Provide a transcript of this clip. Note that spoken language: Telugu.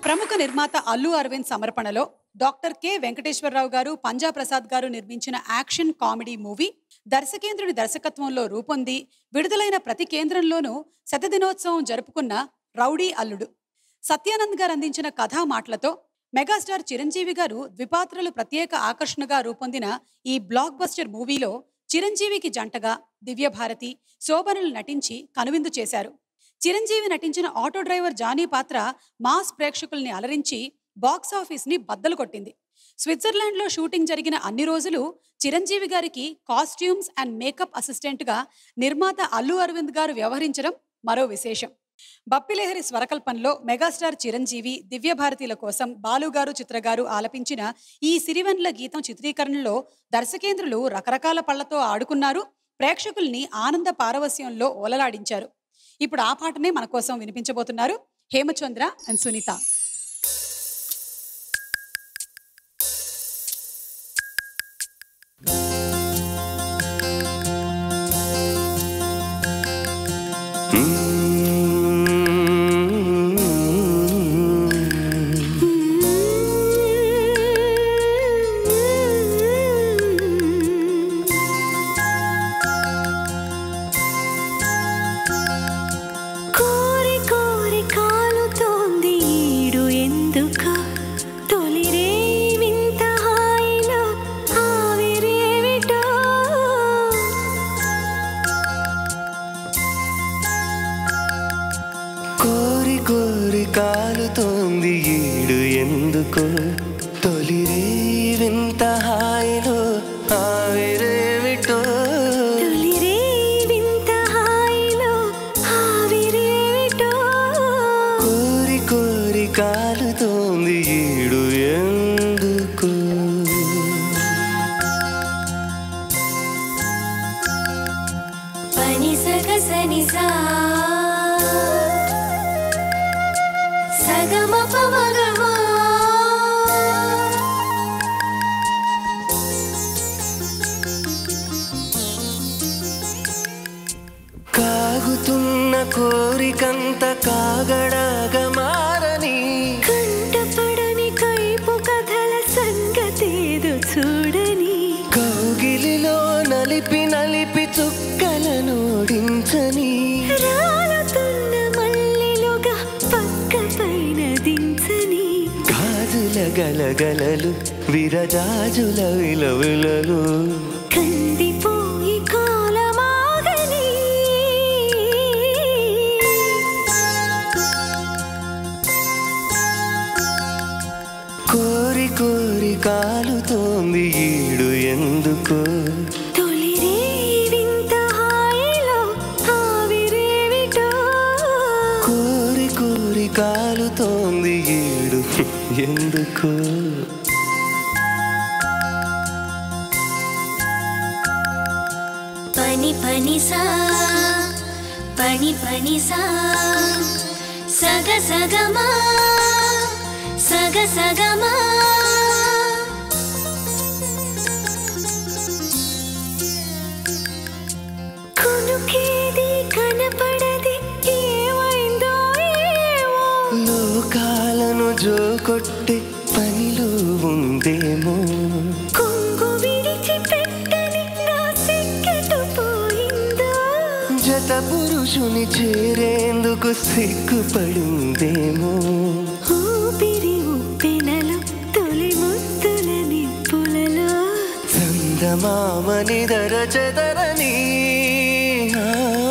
ప్రముఖ నిర్మాత అల్లు అరవింద్ సమర్పణలో డాక్టర్ కె వెంకటేశ్వరరావు గారు, పంజా ప్రసాద్ గారు నిర్మించిన యాక్షన్ కామెడీ మూవీ దర్శకేంద్రుడి దర్శకత్వంలో రూపొంది విడుదలైన ప్రతి కేంద్రంలోనూ శతదినోత్సవం జరుపుకున్న రౌడీ అల్లుడు. సత్యానంద్ గారు అందించిన కథా మాటలతో మెగాస్టార్ చిరంజీవి గారు ద్విపాత్రలు ప్రత్యేక ఆకర్షణగా రూపొందిన ఈ బ్లాక్ బస్టర్ మూవీలో చిరంజీవికి జంటగా దివ్యభారతి, శోభనులు నటించి కనువిందు చేశారు. చిరంజీవి నటించిన ఆటో డ్రైవర్ జానీ పాత్ర మాస్ ప్రేక్షకుల్ని అలరించి బాక్సాఫీస్ని బద్దలు కొట్టింది. స్విట్జర్లాండ్లో షూటింగ్ జరిగిన అన్ని రోజులు చిరంజీవి గారికి కాస్ట్యూమ్స్ అండ్ మేకప్ అసిస్టెంట్గా నిర్మాత అల్లు అరవింద్ గారు వ్యవహరించడం మరో విశేషం. బప్పిలేహరి స్వరకల్పంలో మెగాస్టార్ చిరంజీవి, దివ్యభారతిల కోసం బాలుగారు, చిత్రగారు ఆలపించిన ఈ సిరివెన్ల గీతం చిత్రీకరణలో దర్శకేంద్రులు రకరకాల పళ్లతో ఆడుకున్నారు, ప్రేక్షకుల్ని ఆనంద పారవస్యంలో ఓలలాడించారు. ఇప్పుడు ఆ పాటనే మన కోసం వినిపించబోతున్నారు హేమచంద్ర అండ్ సునీత. కోరి కాలుతోంది ఈడు ఎందుకో, తొలిరే వింత హాయిలో ఆవిరేవిటో. కోరి కోరి కాలుతోంది ఈడు ఎందుకో. పని సగసని సా కాగుతున్న కోరికంత కాగడాగా మారని, కంటపడని కైపు కథల సంగతేదో చూడని, కౌగిలిలో నలిపి నలిపి చుక్కలనోడించని, రాలుతున్న మల్లెలుగా పక్క పైన దించని, గాజుల గలగలలు విరజాజుల విలవిలలు, కందిపోయి కాలమాగని. కోరి కోరి కాలుతోంది ఈడు ఎందుకో, తొలిరే వింత హాయిలో ఆవిరేవిటో. కోరి కోరి కాలుతోంది ఈడు ఎందుకో. పని పని సా పని పని సా సగ సగమా సగ సగమా. కొనుకేది కనపడది ఏమైందో ఏమో, లోకాలను జోకొట్టే పనిలో ఉందేమో, కొంగు విడిచి పెట్టని నా సిగ్గెటు పోయిందో, జత పురుషుని చేరేందుకు సిగ్గుపడిందేమో, ఊపిరి ఉప్పెనలో తొలి ముద్దుల నిప్పులలో చందమామని దర చెదరని